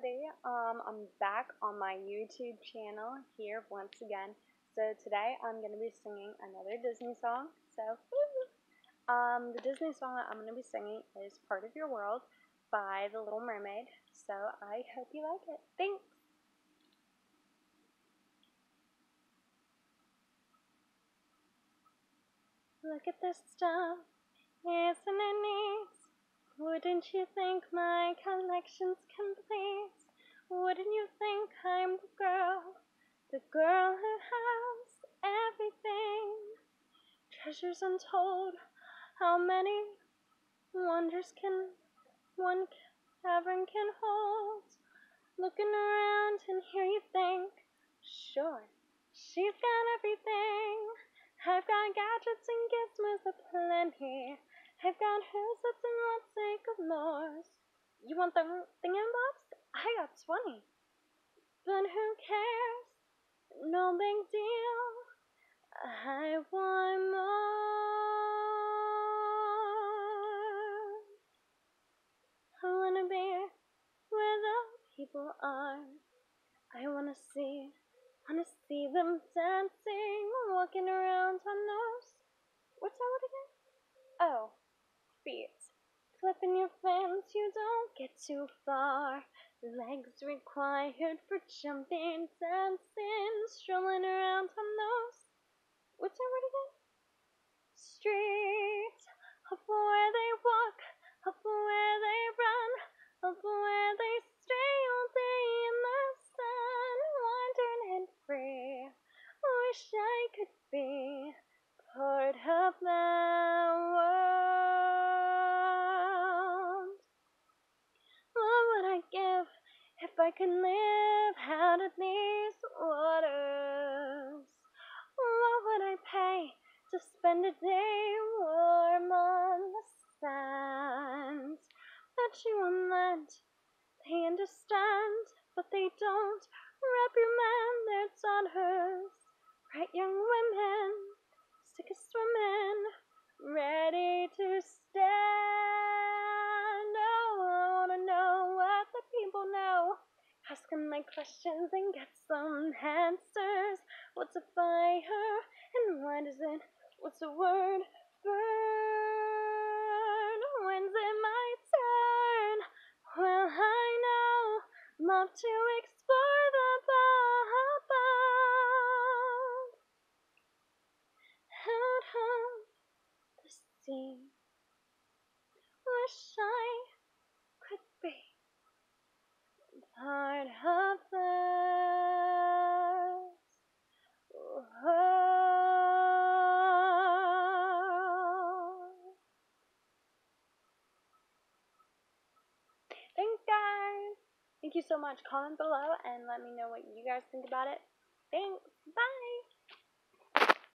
everybody. I'm back on my YouTube channel here once again. So today I'm going to be singing another Disney song. So, the Disney song that I'm going to be singing is Part of Your World by The Little Mermaid. So I hope you like it. Thanks! Look at this stuff, isn't it neat? Wouldn't you think my collection's complete? Wouldn't you think I'm the girl who has everything? Treasures untold, how many wonders can one cavern can hold? Looking around and here you think, sure, she's got everything. I've got gadgets and gizmos aplenty. I've got who's what's and what's sake of Lord's. You want the thingamabobs? I got 20. But who cares? No big deal. I want more. I wanna be where the people are. I wanna see them dancing, walking around on those. What's that word again? Oh, feet. Flipping your fins, you don't get too far. Legs required for jumping, dancing, strolling around on those. What's that word again? Street. Up where they walk, up where they run, up where they stay all day in the sun, wandering and free. Wish I could be part of that world. What would I give if I could live out of these waters? What would I pay to spend a day warm on the sand? Bet you on land, they understand, but they don't reprimand their daughters. Bright young women, sick of swimming, ready to stand. Oh, I wanna know what the people know. Ask them my questions and get some answers. What's a fire and why does it? What's the word? Burn. When's it my turn? Well, I know, love to explore the above. Out of the sea, wish I could be part of this world. Thanks, guys. Thank you so much. Comment below and let me know what you guys think about it. Thanks. Bye.